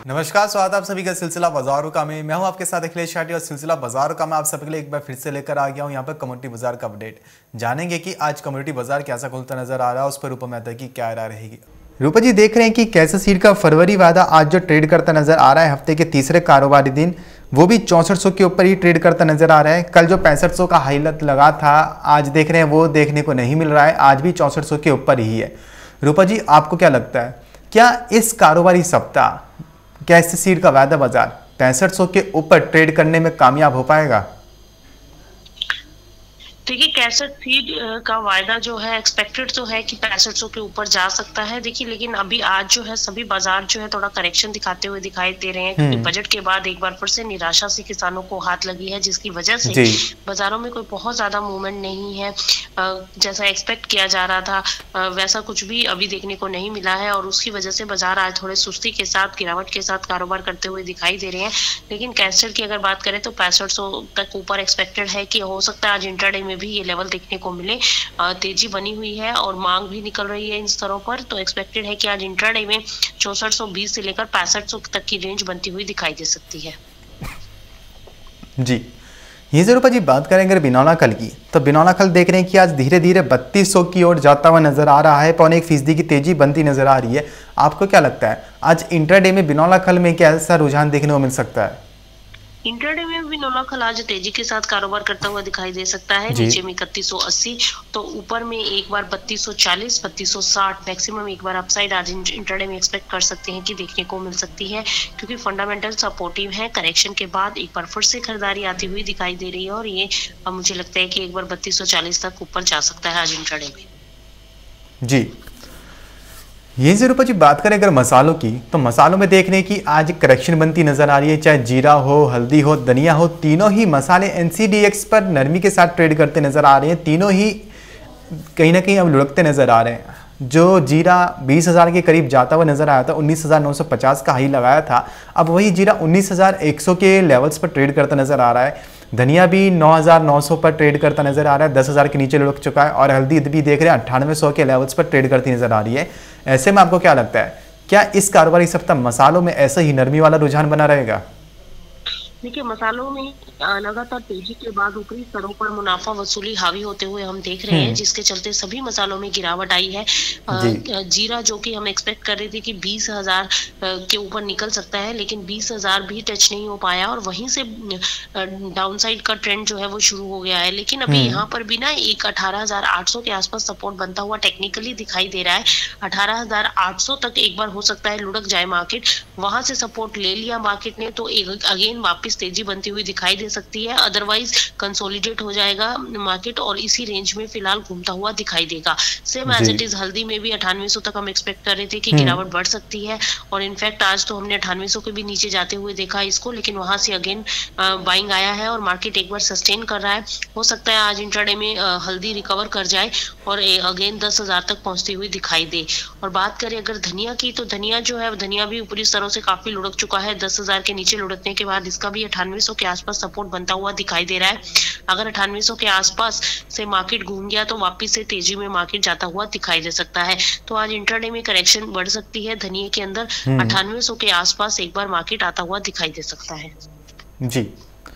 नमस्कार, स्वागत है आप सभी का सिलसिला बाजारों का में। मैं हूं आपके साथ अखिलेश शाटी और सिलसिला बाजारों का मैं आप सभी के लिए एक बार फिर से लेकर आ गया हूं। यहां पर कम्युनिटी बाजार का अपडेट जानेंगे कि आज कम्युनिटी बाजार कैसा खुलता नजर आ रहा है, उस पर रूपा मेहता की क्या राय रहेगी। रूपा जी, देख रहे हैं कि कैसे सीड का फरवरी वादा आज जो ट्रेड करता नजर आ रहा है हफ्ते के तीसरे कारोबारी दिन, वो भी 6400 के ऊपर ही ट्रेड करता नजर आ रहा है। कल जो 6500 का हाईलाइट लगा था, आज देख रहे हैं वो देखने को नहीं मिल रहा है, आज भी 6400 के ऊपर ही है। रूपा जी, आपको क्या लगता है, क्या इस कारोबारी सप्ताह कैसे सीड का वायदा बाजार 6500 के ऊपर ट्रेड करने में कामयाब हो पाएगा? देखिए, कैसेट फीड का वायदा जो है एक्सपेक्टेड तो है कि 6500 के ऊपर जा सकता है। देखिए, लेकिन अभी आज जो है सभी बाजार जो है थोड़ा करेक्शन दिखाते हुए दिखाई दे रहे हैं, क्योंकि बजट के बाद एक बार फिर से निराशा से किसानों को हाथ लगी है, जिसकी वजह से बाजारों में कोई बहुत ज्यादा मूवमेंट नहीं है। जैसा एक्सपेक्ट किया जा रहा था वैसा कुछ भी अभी देखने को नहीं मिला है, और उसकी वजह से बाजार आज थोड़े सुस्ती के साथ, गिरावट के साथ कारोबार करते हुए दिखाई दे रहे हैं। लेकिन कैसेट की अगर बात करें तो 6500 तक ऊपर एक्सपेक्टेड है कि हो सकता है आज इंट्राडे में भी ये लेवल देखने को मिले। तेजी बनी हुई है और मांग भी निकल रही है इन स्तरों पर, तो एक्सपेक्टेड है कि आज इंट्राडे में 6420 से लेकर 6500 तक की रेंज बनती हुई दिखाई दे सकती है। जी, यहीं से रूपा जी बात करें अगर बिनौला कल की, तो बिनौला कल देख रहे हैं कि आज धीरे धीरे 3200 की ओर जाता हुआ नजर आ रहा है, 0.25% की तेजी बनती नजर आ रही है। आपको क्या लगता है आज इंट्राडे में बिनौला कल में कैसा रुझान देखने को मिल सकता है? इंट्राडे में भी नौला खल आज तेजी के साथ कारोबार करता हुआ दिखाई दे सकता है। नीचे में 3180, तो ऊपर में एक बार 3240, 3260 मैक्सिमम एक बार अपसाइड आज इंट्राडे में एक्सपेक्ट कर सकते हैं कि देखने को मिल सकती है, क्योंकि फंडामेंटल सपोर्टिव है। करेक्शन के बाद एक बार फिर से खरीदारी आती हुई दिखाई दे रही है, और ये मुझे लगता है कि एक बार 3240 तक ऊपर जा सकता है आज इंट्राडे में। जी, यहीं से रूपा जी बात करें अगर मसालों की, तो मसालों में देख रहे हैं कि आज करेक्शन बनती नजर आ रही है। चाहे जीरा हो, हल्दी हो, धनिया हो, तीनों ही मसाले एनसीडीएक्स पर नरमी के साथ ट्रेड करते नजर आ रहे हैं। तीनों ही कहीं ना कहीं अब लुढ़कते नजर आ रहे हैं। जो जीरा 20,000 के करीब जाता हुआ नजर आया था, 19,950 का हाई लगाया था, अब वही जीरा 19,100 के लेवल्स पर ट्रेड करता नजर आ रहा है। धनिया भी 9,900 पर ट्रेड करता नजर आ रहा है, 10,000 के नीचे लुढ़क चुका है। और हल्दी भी देख रहे हैं 9800 के लेवल्स पर ट्रेड करती नजर आ रही है। ऐसे में आपको क्या लगता है, क्या इस कारोबारी सप्ताह मसालों में ऐसा ही नरमी वाला रुझान बना रहेगा? देखिए, मसालों में लगातार तेजी के बाद ऊपरी स्तरों पर मुनाफा वसूली हावी होते हुए हम देख रहे हैं, जिसके चलते सभी मसालों में गिरावट आई है। जीरा जो कि हम एक्सपेक्ट कर रहे थे कि 20,000 के ऊपर निकल सकता है, लेकिन 20,000 भी टच नहीं हो पाया, और वहीं से डाउनसाइड का ट्रेंड जो है वो शुरू हो गया है। लेकिन अभी यहाँ पर भी ना एक 18,800 के आसपास सपोर्ट बनता हुआ टेक्निकली दिखाई दे रहा है। 18,800 तक एक बार हो सकता है लुढ़क जाए मार्केट, वहां से सपोर्ट ले लिया मार्केट ने तो अगेन वापस तेजी बनती हुई दिखाई दे सकती है। अदरवाइज कंसोलिडेट हो जाएगा मार्केट और इसी रेंज में फिलहाल घूमता हुआ दिखाई देगा। सेम एज इट इज हल्दी में भी 9800 तक हम एक्सपेक्ट कर रहे थे कि गिरावट बढ़ सकती है, और इनफैक्ट आज तो हमने 9800 के भी नीचे जाते हुए देखा इसको, लेकिन वहां से अगेन बाइंग आया है और मार्केट एक बार सस्टेन कर रहा है। हो सकता है आज इंट्राडे में हल्दी रिकवर कर जाए और अगेन 10,000 तक पहुंचती हुई दिखाई दे। और बात करें अगर धनिया की, तो धनिया जो है धनिया भी ऊपरी स्तरों से काफी लुढ़क चुका है। 10,000 के नीचे लुढ़कने के बाद इसका भी 9800 के आसपास सपोर्ट बनता हुआ दिखाई दे रहा है। अगर 9800 के आसपास से मार्केट घूम गया तो वापस से तेजी में मार्केट जाता हुआ दिखाई दे सकता है। तो आज इंट्राडे में करेक्शन बढ़ सकती है धनिया के अंदर। 9800 के आसपास एक बार मार्केट आता हुआ दिखाई दे सकता है। जी,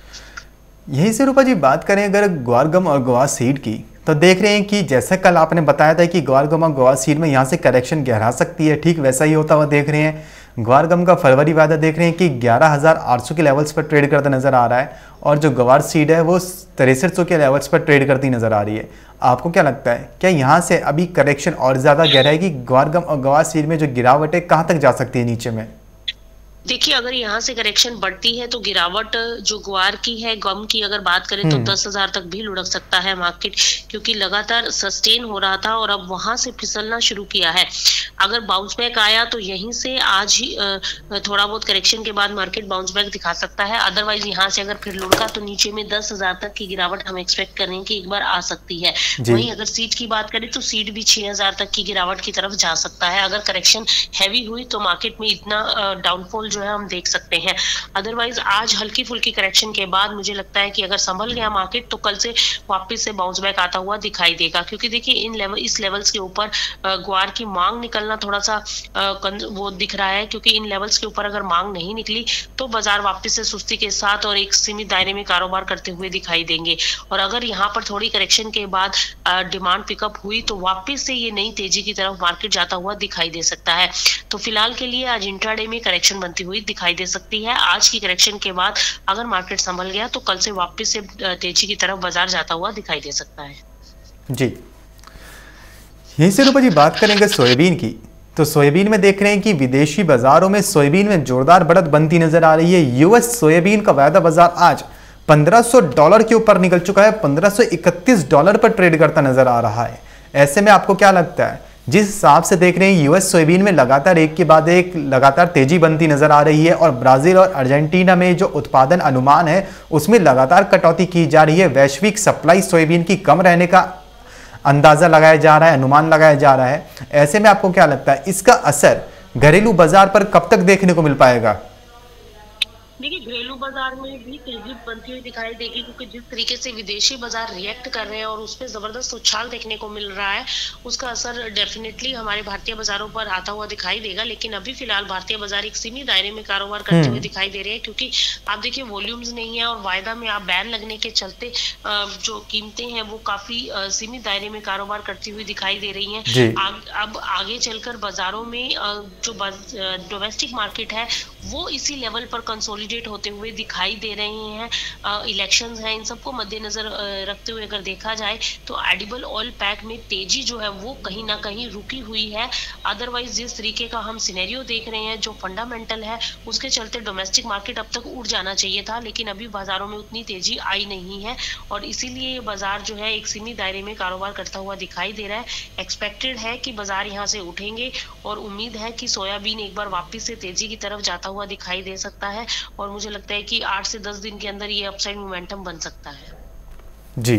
यहीं से रूपा जी बात करें अगर ग्वार गम और ग्वार सीड की, तो देख रहे हैं कि जैसा कल आपने बताया था कि ग्वार गम और ग्वार सीड में यहाँ से करेक्शन गहरा सकती है, ठीक वैसा ही होता हुआ देख रहे हैं। ग्वार गम का फरवरी वायदा देख रहे हैं कि 11,800 के लेवल्स पर ट्रेड करता नजर आ रहा है, और जो ग्वार सीड है वो 6300 के लेवल्स पर ट्रेड करती नजर आ रही है। आपको क्या लगता है, क्या यहाँ से अभी करेक्शन और ज़्यादा गहराएगी? ग्वार गम और ग्वार सीड में जो गिरावट है कहाँ तक जा सकती है नीचे में? देखिए, अगर यहाँ से करेक्शन बढ़ती है तो गिरावट जो ग्वार की है, गम की अगर बात करें तो 10,000 तक भी लुढ़क सकता है मार्केट, क्योंकि लगातार सस्टेन हो रहा था और अब वहां से फिसलना शुरू किया है। अगर बाउंस बैक आया तो यहीं से आज ही थोड़ा बहुत करेक्शन के बाद मार्केट बाउंस बैक दिखा सकता है। अदरवाइज यहाँ से अगर फिर लुढ़का तो नीचे में 10,000 तक की गिरावट हम एक्सपेक्ट कर रहे हैं कि एक बार आ सकती है। वहीं अगर सीड की बात करें तो सीड भी 6,000 तक की गिरावट की तरफ जा सकता है। अगर करेक्शन हैवी हुई तो मार्केट में इतना डाउनफॉल जो है हम देख सकते हैं। अदरवाइज आज हल्की फुल्की करेक्शन के बाद मुझे लगता है कि अगर संभल गया मार्केट तो कल से वापस से बाउंस बैक आता हुआ दिखाई देगा, क्योंकि देखिए इस लेवल्स के ऊपर ग्वार की मांग निकलना थोड़ा सा वो दिख रहा है, क्योंकि इन लेवल्स के ऊपर अगर मांग नहीं निकली तो बाजार वापस से सुस्ती के साथ और एक सीमित दायरे में कारोबार करते हुए दिखाई देंगे। और अगर यहाँ पर थोड़ी करेक्शन के बाद डिमांड पिकअप हुई तो वापस से ये नई तेजी की तरफ मार्केट जाता हुआ दिखाई दे सकता है। तो फिलहाल के लिए आज इंट्राडे में करेक्शन बनती हुई दिखाई दे सकती है। आज की करेक्शन के बाद अगर मार्केट संभल गया तो कल से वापस से तेजी की तरफ बाजार जाता हुआ दिखाई दे सकता है। जी, यहीं से रूपा जी बात करेंगे सोयाबीन की, तो सोयाबीन में देख रहे हैं कि विदेशी बाजारों में सोयाबीन में जोरदार बढ़त बनती नजर आ रही है। यूएस सोयाबीन का वायदा बाजार आज $1500 के ऊपर निकल चुका है, $1531 पर ट्रेड करता नजर आ रहा है। ऐसे में आपको क्या लगता है, जिस हिसाब से देख रहे हैं यूएस सोयाबीन में लगातार एक के बाद एक लगातार तेजी बनती नजर आ रही है और ब्राजील और अर्जेंटीना में जो उत्पादन अनुमान है उसमें लगातार कटौती की जा रही है, वैश्विक सप्लाई सोयाबीन की कम रहने का अंदाजा लगाया जा रहा है, अनुमान लगाया जा रहा है। ऐसे में आपको क्या लगता है इसका असर घरेलू बाजार पर कब तक देखने को मिल पाएगा? देखिए, घरेलू बाजार में भी तेजी बनती हुई दिखाई देगी, क्योंकि जिस तरीके से विदेशी बाजार रिएक्ट कर रहे हैं और उसमें जबरदस्त उछाल देखने को मिल रहा है, उसका असर डेफिनेटली हमारे भारतीय बाजारों पर आता हुआ दिखाई देगा। लेकिन अभी फिलहाल भारतीय बाजार एक सीमित दायरे में कारोबार करते हुए दिखाई दे रहे हैं, क्योंकि आप देखिए वॉल्यूम्स नहीं है और वायदा में आप बैन लगने के चलते जो कीमतें हैं वो काफी सीमित दायरे में कारोबार करती हुई दिखाई दे रही हैं। अब आगे चलकर बाजारों में जो डोमेस्टिक मार्केट है वो इसी लेवल पर कंसोलिडेट होते हुए दिखाई दे रहे हैं। इलेक्शंस हैं, इन सबको मद्देनजर रखते हुए अगर देखा जाए तो एडिबल ऑयल पैक में तेजी जो है वो कहीं ना कहीं रुकी हुई है। अदरवाइज जिस तरीके का हम सिनेरियो देख रहे हैं जो फंडामेंटल है उसके चलते डोमेस्टिक मार्केट अब तक उड़ जाना चाहिए था, लेकिन अभी बाजारों में उतनी तेजी आई नहीं है और इसीलिए बाजार जो है एक सीमित दायरे में कारोबार करता हुआ दिखाई दे रहा है। एक्सपेक्टेड है कि बाजार यहाँ से उठेंगे और उम्मीद है कि सोयाबीन एक बार वापस से तेजी की तरफ जाता हुआ दिखाई दे सकता है और मुझे लगता है कि 8 से 10 दिन के अंदर ये अपसाइड मोमेंटम बन सकता है। जी,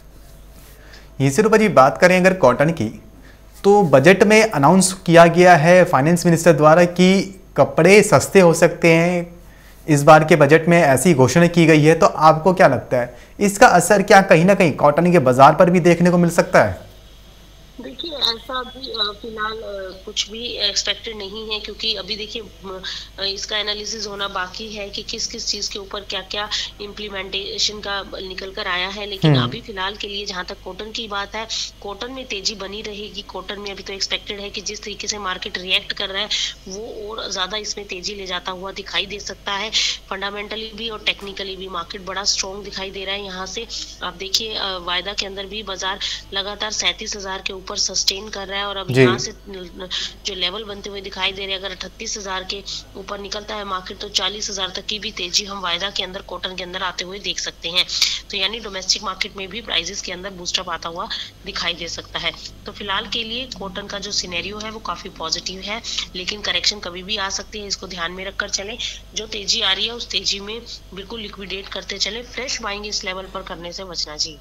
ये से रूपा जी बात करें अगर कॉटन की, तो बजट में अनाउंस किया गया है फाइनेंस मिनिस्टर द्वारा कि कपड़े सस्ते हो सकते हैं। इस बार के बजट में ऐसी घोषणा की गई है, तो आपको क्या लगता है इसका असर क्या कहीं ना कहीं कॉटन के बाजार पर भी देखने को मिल सकता है? देखिए, ऐसा अभी फिलहाल कुछ भी एक्सपेक्टेड नहीं है, क्योंकि अभी देखिए इसका एनालिसिस होना बाकी है कि किस किस चीज के ऊपर क्या क्या इम्प्लीमेंटेशन का निकल कर आया है। लेकिन अभी फिलहाल के लिए जहां तक कॉटन की बात है, कॉटन में तेजी बनी रहेगी। कॉटन में अभी तो एक्सपेक्टेड है कि जिस तरीके से मार्केट रिएक्ट कर रहा है वो और ज्यादा इसमें तेजी ले जाता हुआ दिखाई दे सकता है। फंडामेंटली भी और टेक्निकली भी मार्केट बड़ा स्ट्रॉन्ग दिखाई दे रहा है। यहाँ से आप देखिए वायदा के अंदर भी बाजार लगातार 37,000 के ऊपर सस्टेन कर रहा है और अब यहाँ से जो लेवल बनते हुए दिखाई दे रहे हैं, अगर 38,000 के ऊपर निकलता है मार्केट तो 40,000 तक की भी तेजी हम वायदा के अंदर कॉटन के अंदर आते हुए देख सकते हैं। तो यानी डोमेस्टिक मार्केट में भी प्राइसेस के अंदर बूस्टअप आता हुआ दिखाई दे सकता है। तो फिलहाल के लिए कॉटन का जो सिनेरियो है वो काफी पॉजिटिव है, लेकिन करेक्शन कभी भी आ सकती है, इसको ध्यान में रखकर चले। जो तेजी आ रही है उस तेजी में बिल्कुल लिक्विडेट करते चले, फ्रेश बाइंग इस लेवल पर करने से बचना जी।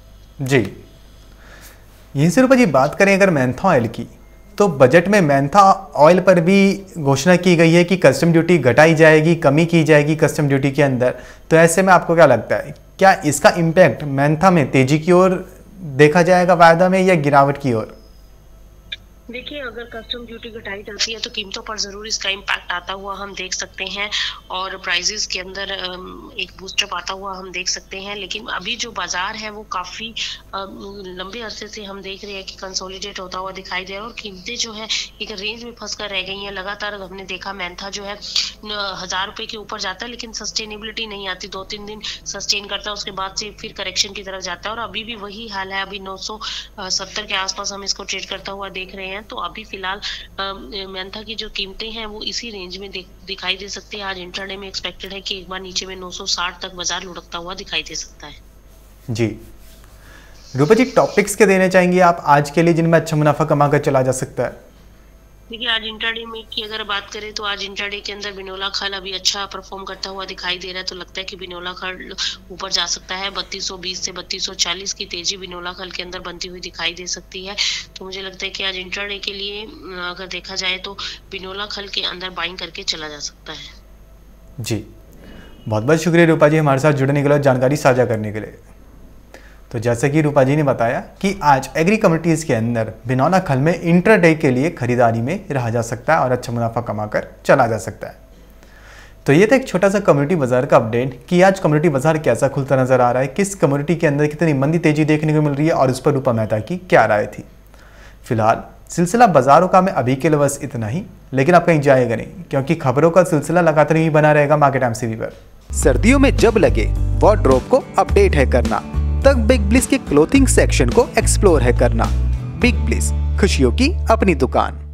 यहीं से रूपा जी बात करें अगर मेंथा ऑयल की, तो बजट में मेंथा ऑयल पर भी घोषणा की गई है कि कस्टम ड्यूटी घटाई जाएगी, कमी की जाएगी कस्टम ड्यूटी के अंदर। तो ऐसे में आपको क्या लगता है, क्या इसका इम्पैक्ट मेंथा में तेजी की ओर देखा जाएगा वायदा में या गिरावट की ओर? देखिए, अगर कस्टम ड्यूटी घटाई जाती है तो कीमतों पर जरूर इसका इम्पैक्ट आता हुआ हम देख सकते हैं और प्राइजेस के अंदर एक बूस्टअप आता हुआ हम देख सकते हैं। लेकिन अभी जो बाजार है वो काफी लंबे अरसे से हम देख रहे हैं कि कंसोलिडेट होता हुआ दिखाई दे रहा है और कीमतें जो है एक रेंज में फंस कर रह गई हैं। लगातार हमने देखा मेंथा जो है 1000 रुपए के ऊपर जाता है लेकिन सस्टेनेबिलिटी नहीं आती, 2-3 दिन सस्टेन करता है, उसके बाद से फिर करेक्शन की तरफ जाता है और अभी भी वही हाल है। अभी 970 के आसपास हम इसको ट्रेड करता हुआ देख रहे हैं। तो अभी फिलहाल मेंथा की जो कीमतें हैं वो इसी रेंज में दिखाई दे सकती है। आज इंट्राडे में एक्सपेक्टेड है कि एक बार नीचे में 960 तक बाजार लुढ़कता हुआ दिखाई दे सकता है। जी, रूपा जी टॉपिक्स के देने चाहेंगे आप आज के लिए जिनमें अच्छा मुनाफा कमा कर चला जा सकता है? देखिए आज इंट्राडे में की अगर बात करें तो आज इंट्राडे के अंदर बिनोला खल अभी अच्छा परफॉर्म करता हुआ दिखाई दे रहा है, तो लगता है कि बिनोला खल ऊपर जा सकता है। 3220 से 3240 की तेजी बिनोला खल के अंदर बनती हुई दिखाई दे सकती है। तो मुझे लगता है कि आज इंट्राडे के लिए अगर देखा जाए तो बिनोला खल के अंदर बाइंग करके चला जा सकता है। जी, बहुत बहुत शुक्रिया रूपा जी हमारे साथ जुड़ने के लिए, जानकारी साझा करने के लिए। तो जैसे कि रूपा जी ने बताया कि आज एग्री कम्युनिटीज़ के अंदर बिनौला खल में इंट्राडे के लिए खरीदारी में रहा जा सकता है और अच्छा मुनाफा कमाकर चला जा सकता है। तो ये था एक छोटा सा कम्युनिटी बाजार का अपडेट कि आज कम्युनिटी बाजार कैसा खुलता नजर आ रहा है, किस कम्युनिटी के अंदर कितनी मंदी तेजी देखने को मिल रही है और उस पर रूपा मेहता की क्या राय थी। फिलहाल सिलसिला बाजारों का मैं अभी के लिए बस इतना ही, लेकिन आप कहीं जाएगा नहीं क्योंकि खबरों का सिलसिला लगातार ही बना रहेगा मार्केट एमसीवी पर। सर्दियों में जब लगे वार्डरोब को अपडेट है करना, तब बिग ब्लिस के क्लोथिंग सेक्शन को एक्सप्लोर है करना। बिग ब्लिस, खुशियों की अपनी दुकान।